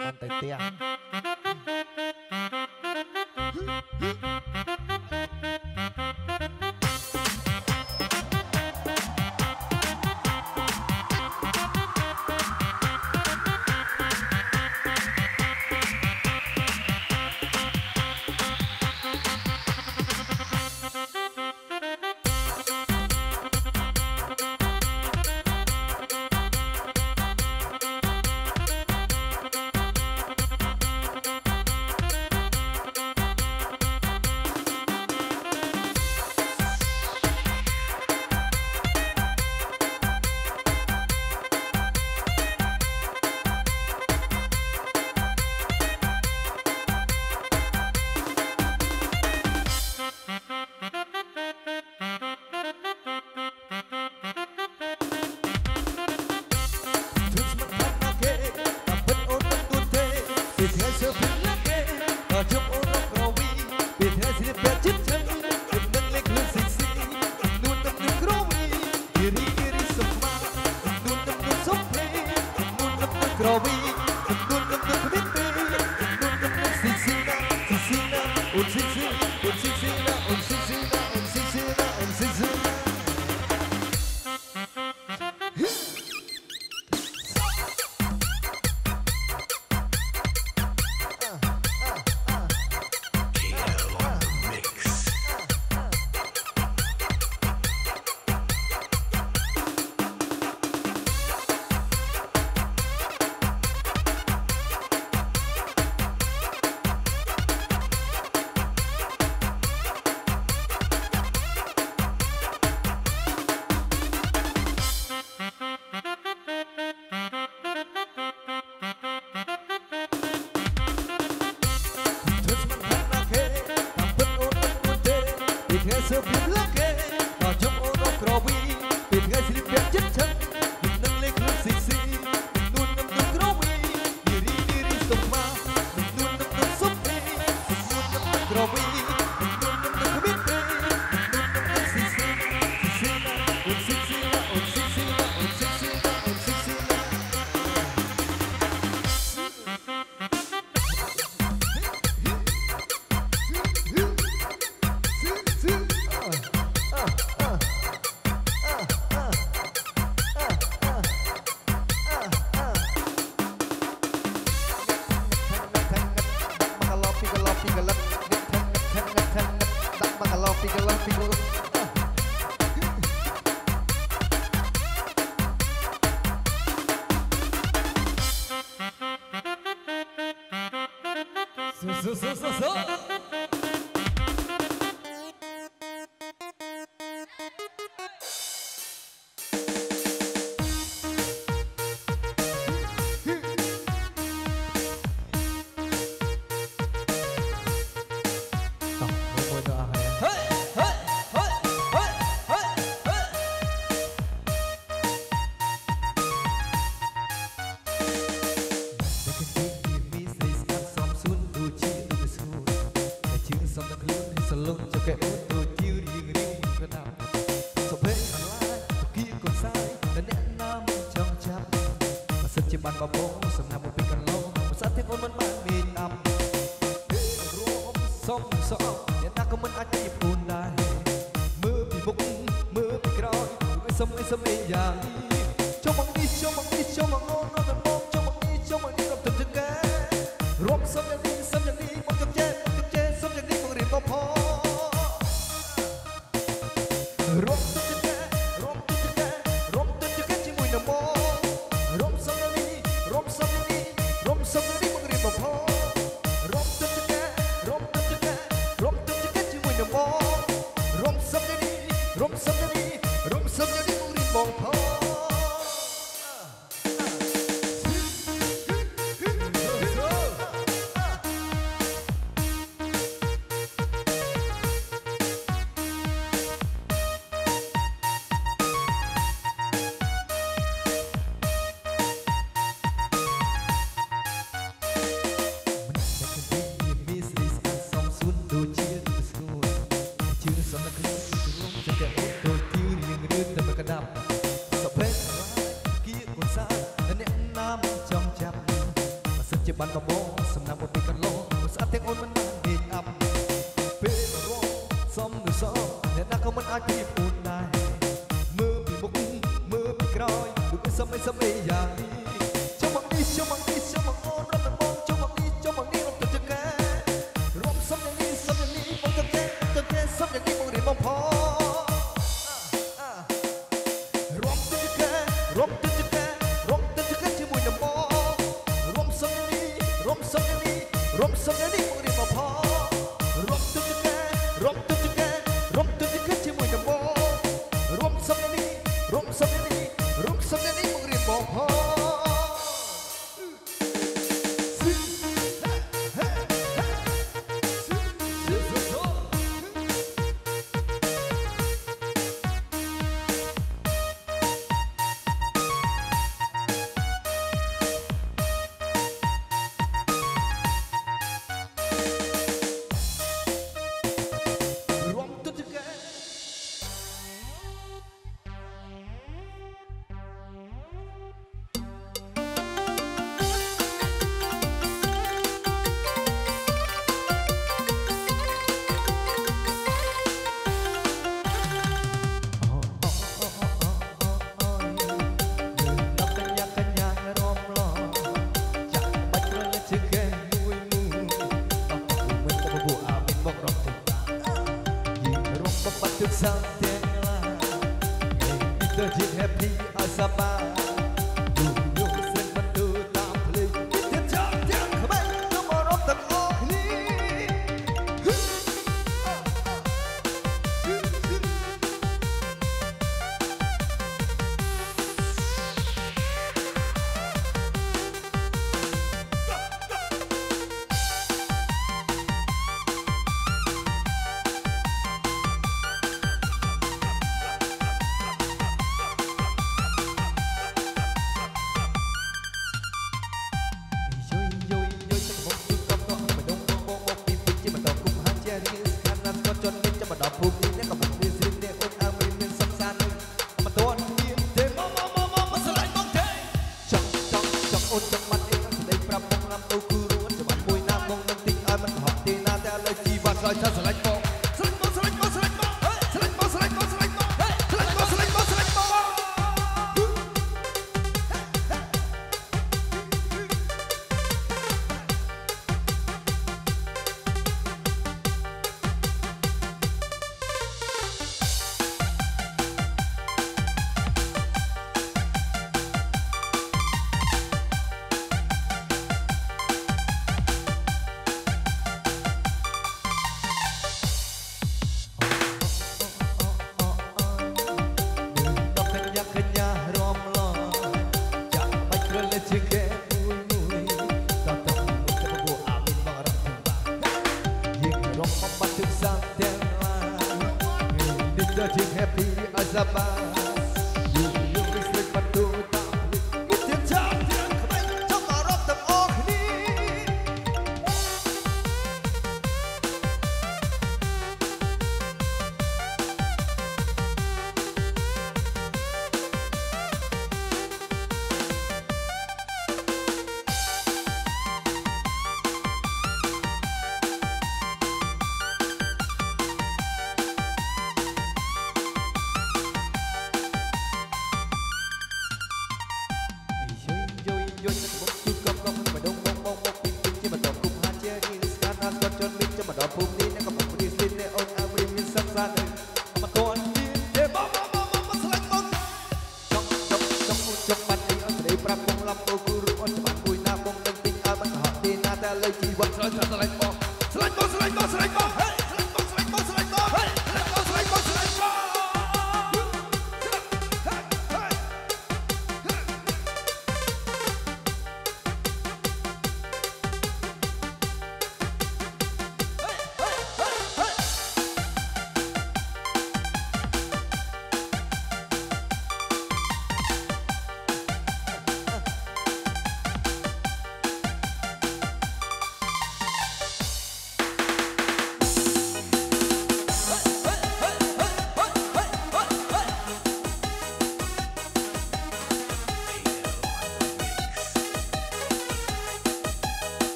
còn tay tia ำระบบสำนักบทปีกันโลสะเตียงโอนมันมาเอกอับเป็นรอซ้ำหรือซ้อและนักเขามันอาจที่พูดได้มือปีบุกมือปีกรอยดูเป็นซ้ำไม่อย่างนี้เจ้ามังนี้เจ้ามังนี้เจ้ามังโอนรำมันมองเจ้ามังนี้เจ้ามังนี้รำตัวจะแก่รำซ้ำอย่างนี้ซ้ำอย่างนี้มองจะแก่ซ้ำอย่างนี้มองรีบมองพอรำตัวจะแก่รำตัวจะแก่รำตัวจะแก่ที่มวยน้ำมองรำซ้ำอย่างนี้รำซ้ำอย่างนี้รำซ้ำอย่างนี้มองรีบมองพอรำตัวจะแก่รำตัวจะแก่รำตัวจะแก่ที่มวยน้ำมองรำซ้ำอย่างนี้รำซ้ำอย่างนี้รำซ้ำอย่างนี้มองรีบมองพอ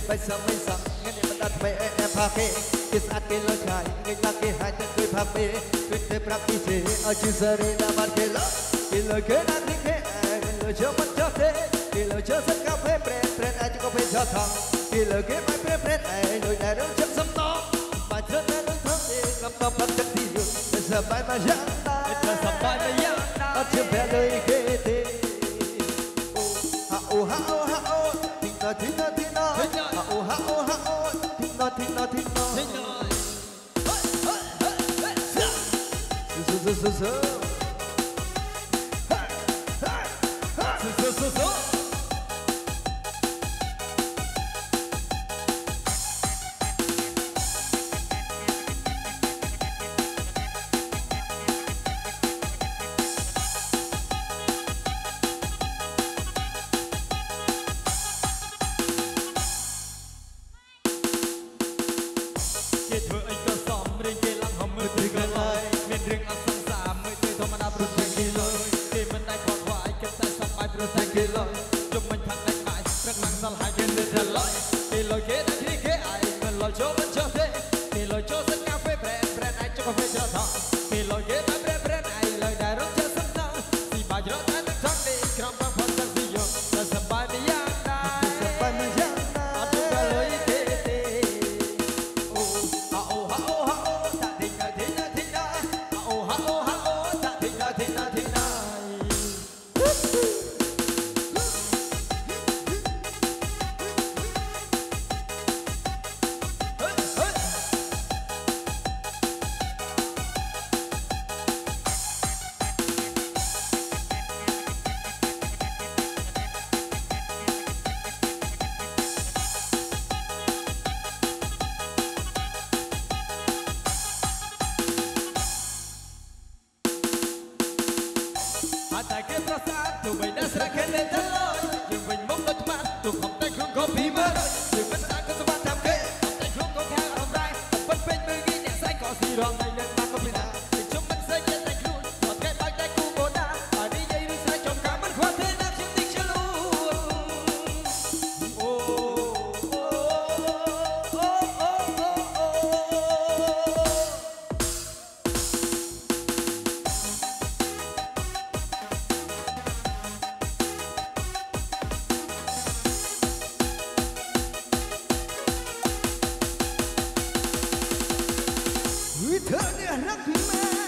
bây giờ nghe niệm đặt về em pha kê cái sát cái lối chạy người ta cái hai chân cười pha bê cười thế practice ở chữ giờ đây là bạn cái lời kế đang thích thế cái lời chưa mất cho thế cái lời chưa rất cà phê press ai cho cà phê cho thằng cái lời kế mai press ai lời này đang chấm sấm to mà chân đang đứng thắng đi ngập ngập bắt chất gì được bây giờ bài mà giang ta bây giờ sắp bài mà giang ta ở chưa về lời kế thế ha ô thình nó thình nó thình nó ha ô thình nó thình nó thình nó Turn your lucky man.